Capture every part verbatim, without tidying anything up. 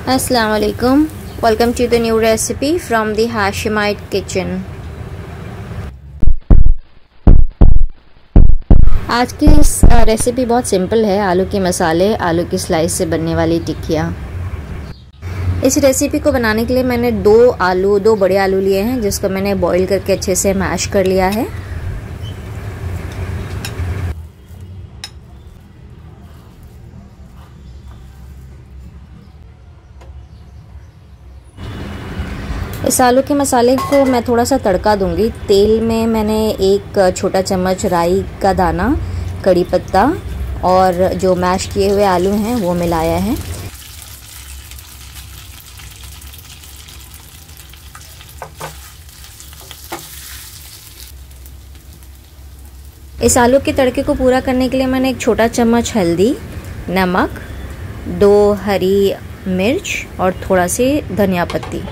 Assalamu alaikum. Welcome to the new recipe from the Hashemite kitchen. आज की इस recipe बहुत सिंपल है। आलू के मसाले, आलू की स्लाइस से बनने वाली टिक्कियाँ। इस रेसिपी को बनाने के लिए मैंने दो आलू दो बड़े आलू लिए हैं, जिसको मैंने बॉईल करके अच्छे से मैश कर लिया है। इस आलू के मसाले को मैं थोड़ा सा तड़का दूंगी। तेल में मैंने एक छोटा चम्मच राई का दाना, कड़ी पत्ता और जो मैश किए हुए आलू हैं वो मिलाया है। इस आलू के तड़के को पूरा करने के लिए मैंने एक छोटा चम्मच हल्दी, नमक, दो हरी मिर्च और थोड़ा सी धनिया पत्ती।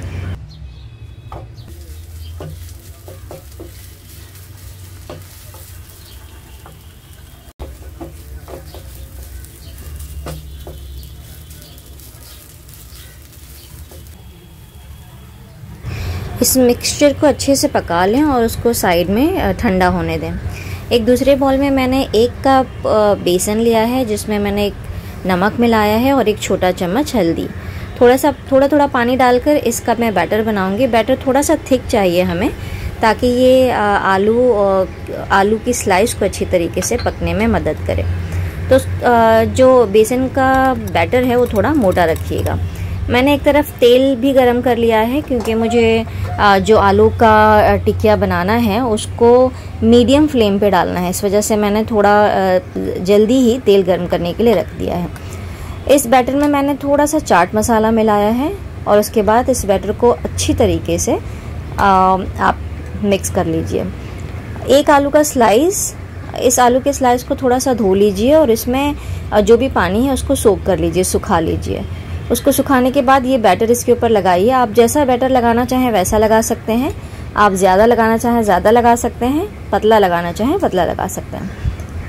इस मिक्सचर को अच्छे से पका लें और उसको साइड में ठंडा होने दें। एक दूसरे बॉल में मैंने एक कप बेसन लिया है, जिसमें मैंने एक नमक मिलाया है और एक छोटा चम्मच हल्दी। थोड़ा सा थोड़ा थोड़ा पानी डालकर इसका मैं बैटर बनाऊंगी। बैटर थोड़ा सा थिक चाहिए हमें, ताकि ये आलू आलू की स्लाइस को अच्छी तरीके से पकने में मदद करे। तो जो बेसन का बैटर है वो थोड़ा मोटा रखिएगा। मैंने एक तरफ तेल भी गरम कर लिया है, क्योंकि मुझे जो आलू का टिक्किया बनाना है उसको मीडियम फ्लेम पे डालना है। इस वजह से मैंने थोड़ा जल्दी ही तेल गरम करने के लिए रख दिया है। इस बैटर में मैंने थोड़ा सा चाट मसाला मिलाया है और उसके बाद इस बैटर को अच्छी तरीके से आप मिक्स कर लीजिए। एक आलू का स्लाइस इस आलू के स्लाइस को थोड़ा सा धो लीजिए और इसमें जो भी पानी है उसको सोक कर लीजिए, सुखा लीजिए। उसको सुखाने के बाद ये बैटर इसके ऊपर लगाइए। आप जैसा बैटर लगाना चाहें वैसा लगा सकते हैं। आप ज़्यादा लगाना चाहें ज़्यादा लगा सकते हैं, पतला लगाना चाहें पतला लगा सकते हैं।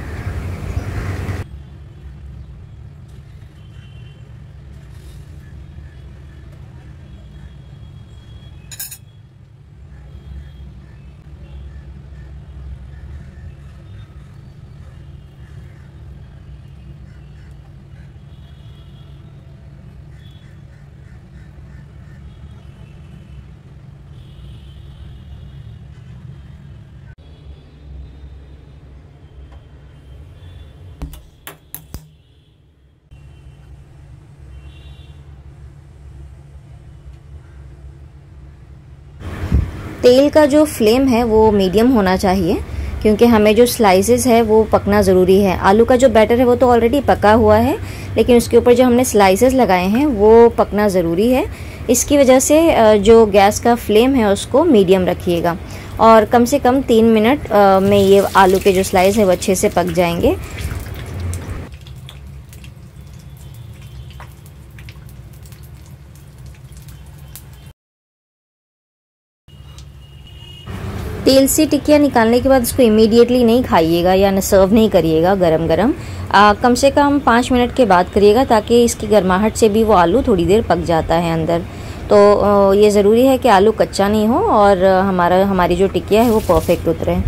तेल का जो फ्लेम है वो मीडियम होना चाहिए, क्योंकि हमें जो स्लाइसेस है वो पकना ज़रूरी है। आलू का जो बैटर है वो तो ऑलरेडी पका हुआ है, लेकिन उसके ऊपर जो हमने स्लाइसेस लगाए हैं वो पकना ज़रूरी है। इसकी वजह से जो गैस का फ्लेम है उसको मीडियम रखिएगा और कम से कम तीन मिनट में ये आलू के जो स्लाइस है वो अच्छे से पक जाएंगे। तेल से टिक्कियाँ निकालने के बाद इसको इमीडिएटली नहीं खाइएगा या सर्व नहीं करिएगा गरम गरम। कम से कम पाँच मिनट के बाद करिएगा, ताकि इसकी गर्माहट से भी वो आलू थोड़ी देर पक जाता है अंदर। तो ये ज़रूरी है कि आलू कच्चा नहीं हो और हमारा हमारी जो टिक्किया है वो परफेक्ट उतरे।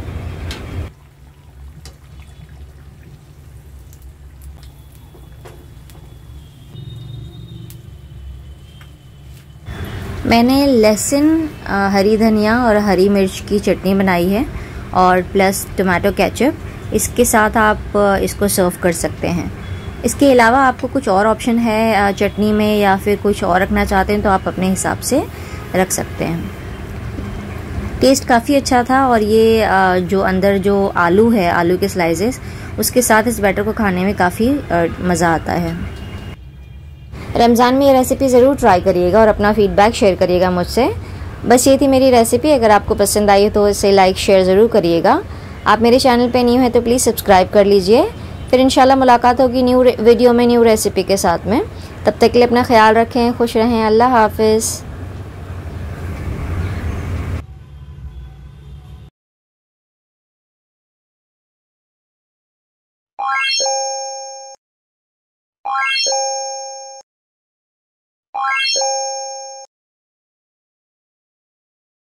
मैंने लहसुन, हरी धनिया और हरी मिर्च की चटनी बनाई है और प्लस टमाटो केचप। इसके साथ आप इसको सर्व कर सकते हैं। इसके अलावा आपको कुछ और ऑप्शन है चटनी में, या फिर कुछ और रखना चाहते हैं तो आप अपने हिसाब से रख सकते हैं। टेस्ट काफ़ी अच्छा था और ये जो अंदर जो आलू है, आलू के स्लाइसेस, उसके साथ इस बैटर को खाने में काफ़ी मज़ा आता है। रमज़ान में ये रेसिपी ज़रूर ट्राई करिएगा और अपना फीडबैक शेयर करिएगा मुझसे। बस ये थी मेरी रेसिपी। अगर आपको पसंद आई तो इसे लाइक शेयर ज़रूर करिएगा। आप मेरे चैनल पे न्यू है तो प्लीज़ सब्सक्राइब कर लीजिए। फिर इंशाल्लाह मुलाकात होगी न्यू वीडियो में, न्यू रेसिपी के साथ में। तब तक के लिए अपना ख्याल रखें, खुश रहें। अल्लाह हाफिज़।